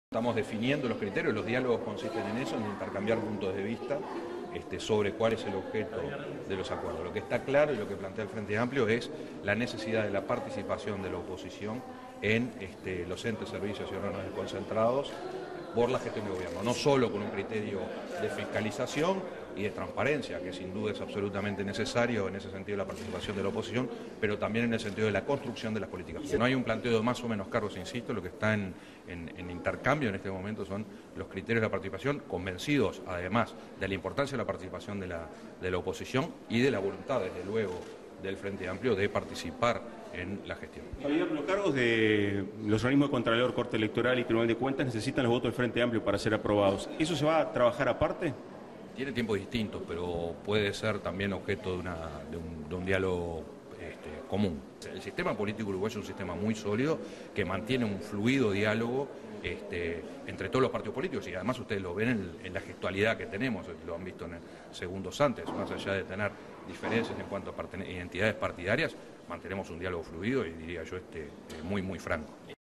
Estamos definiendo los criterios, los diálogos consisten en eso, en intercambiar puntos de vista sobre cuál es el objeto de los acuerdos. Lo que está claro y lo que plantea el Frente Amplio es la necesidad de la participación de la oposición en los entes, servicios y órganos desconcentrados por la gestión de gobierno, no solo con un criterio de fiscalización y de transparencia, que sin duda es absolutamente necesario en ese sentido la participación de la oposición, pero también en el sentido de la construcción de las políticas. No hay un planteo de más o menos cargos, insisto, lo que está en intercambio en este momento son los criterios de la participación, convencidos además de la importancia de la participación de la oposición y de la voluntad, desde luego, del Frente Amplio de participar en la gestión. Javier, los cargos de los organismos de Contralor, Corte Electoral y Tribunal de Cuentas necesitan los votos del Frente Amplio para ser aprobados. ¿Eso se va a trabajar aparte? Tiene tiempos distintos, pero puede ser también objeto de un diálogo común. El sistema político uruguayo es un sistema muy sólido que mantiene un fluido diálogo entre todos los partidos políticos, y además ustedes lo ven en la gestualidad que tenemos, lo han visto en segundos antes, más allá de tener diferencias en cuanto a identidades partidarias, mantenemos un diálogo fluido y diría yo muy franco.